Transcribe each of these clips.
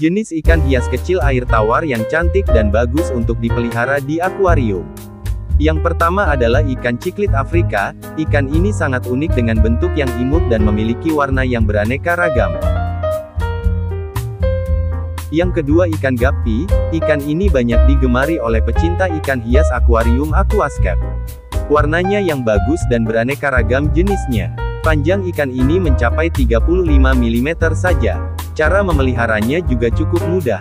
Jenis ikan hias kecil air tawar yang cantik dan bagus untuk dipelihara di akuarium. Yang pertama adalah ikan ciklit Afrika. Ikan ini sangat unik dengan bentuk yang imut dan memiliki warna yang beraneka ragam. Yang kedua ikan guppy. Ikan ini banyak digemari oleh pecinta ikan hias akuarium aquascape. Warnanya yang bagus dan beraneka ragam jenisnya. Panjang ikan ini mencapai 35 mm saja. Cara memeliharanya juga cukup mudah.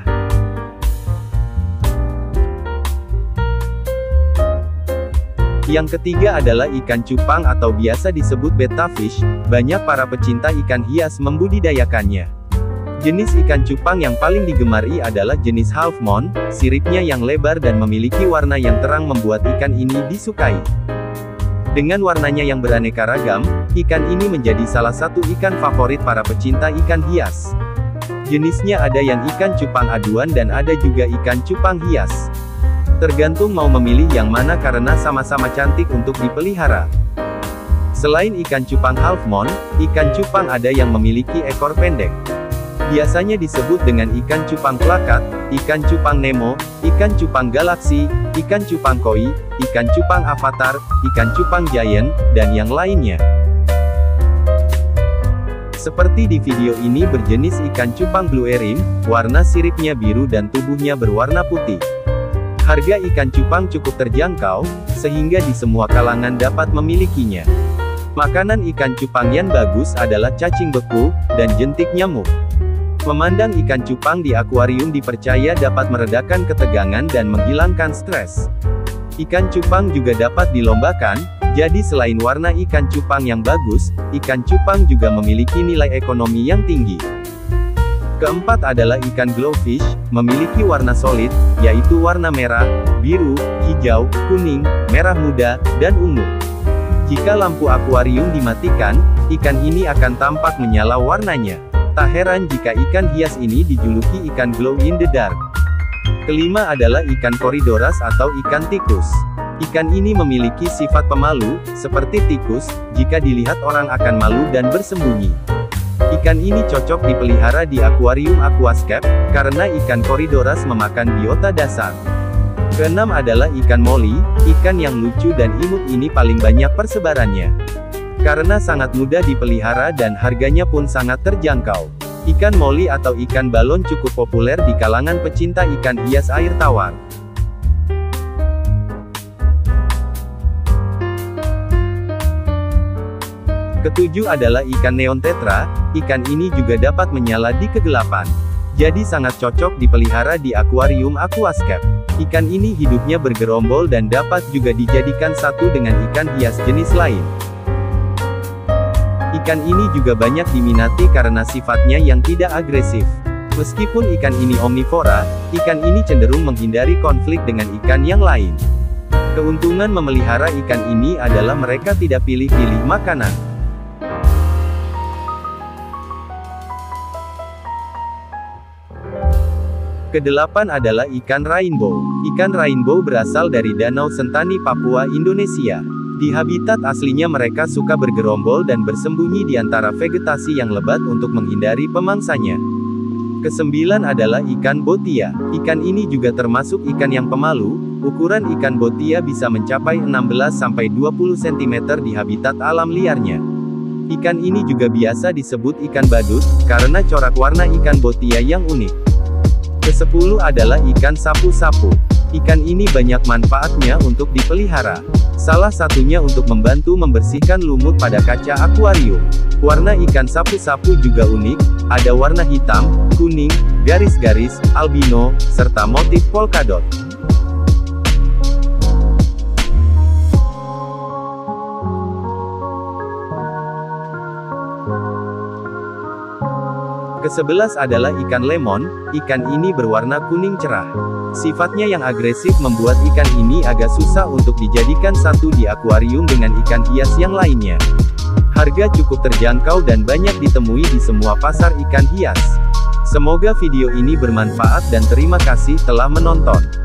Yang ketiga adalah ikan cupang atau biasa disebut betta fish. Banyak para pecinta ikan hias membudidayakannya. Jenis ikan cupang yang paling digemari adalah jenis half moon. Siripnya yang lebar dan memiliki warna yang terang membuat ikan ini disukai. Dengan warnanya yang beraneka ragam, ikan ini menjadi salah satu ikan favorit para pecinta ikan hias. Jenisnya ada yang ikan cupang aduan dan ada juga ikan cupang hias. Tergantung mau memilih yang mana karena sama-sama cantik untuk dipelihara. Selain ikan cupang half moon, ikan cupang ada yang memiliki ekor pendek. Biasanya disebut dengan ikan cupang plakat, ikan cupang Nemo, ikan cupang galaksi, ikan cupang koi, ikan cupang avatar, ikan cupang giant, dan yang lainnya. Seperti di video ini berjenis ikan cupang blue erin, warna siripnya biru dan tubuhnya berwarna putih. Harga ikan cupang cukup terjangkau, sehingga di semua kalangan dapat memilikinya. Makanan ikan cupang yang bagus adalah cacing beku, dan jentik nyamuk. Memandang ikan cupang di akuarium dipercaya dapat meredakan ketegangan dan menghilangkan stres. Ikan cupang juga dapat dilombakan, jadi selain warna ikan cupang yang bagus, ikan cupang juga memiliki nilai ekonomi yang tinggi. Keempat adalah ikan glowfish, memiliki warna solid, yaitu warna merah, biru, hijau, kuning, merah muda, dan ungu. Jika lampu akuarium dimatikan, ikan ini akan tampak menyala warnanya. Tak heran jika ikan hias ini dijuluki ikan glow in the dark. Kelima adalah ikan corydoras atau ikan tikus. Ikan ini memiliki sifat pemalu, seperti tikus, jika dilihat orang akan malu dan bersembunyi. Ikan ini cocok dipelihara di akuarium aquascape, karena ikan corydoras memakan biota dasar. Keenam adalah ikan molly, ikan yang lucu dan imut ini paling banyak persebarannya. Karena sangat mudah dipelihara dan harganya pun sangat terjangkau. Ikan molly atau ikan balon cukup populer di kalangan pecinta ikan hias air tawar. Ketujuh adalah ikan neon tetra. Ikan ini juga dapat menyala di kegelapan. Jadi sangat cocok dipelihara di akuarium aquascape. Ikan ini hidupnya bergerombol dan dapat juga dijadikan satu dengan ikan hias jenis lain. Ikan ini juga banyak diminati karena sifatnya yang tidak agresif. Meskipun ikan ini omnivora, ikan ini cenderung menghindari konflik dengan ikan yang lain. Keuntungan memelihara ikan ini adalah mereka tidak pilih-pilih makanan. Kedelapan adalah ikan rainbow. Ikan rainbow berasal dari Danau Sentani, Papua, Indonesia. Di habitat aslinya mereka suka bergerombol dan bersembunyi di antara vegetasi yang lebat untuk menghindari pemangsanya. Kesembilan adalah ikan botia. Ikan ini juga termasuk ikan yang pemalu. Ukuran ikan botia bisa mencapai 16-20 cm di habitat alam liarnya. Ikan ini juga biasa disebut ikan badut, karena corak warna ikan botia yang unik. Kesepuluh adalah ikan sapu-sapu. Ikan ini banyak manfaatnya untuk dipelihara. Salah satunya untuk membantu membersihkan lumut pada kaca akuarium. Warna ikan sapu-sapu juga unik, ada warna hitam, kuning, garis-garis, albino, serta motif polkadot. Kesebelas adalah ikan lemon. Ikan ini berwarna kuning cerah. Sifatnya yang agresif membuat ikan ini agak susah untuk dijadikan satu di akuarium dengan ikan hias yang lainnya. Harga cukup terjangkau dan banyak ditemui di semua pasar ikan hias. Semoga video ini bermanfaat dan terima kasih telah menonton.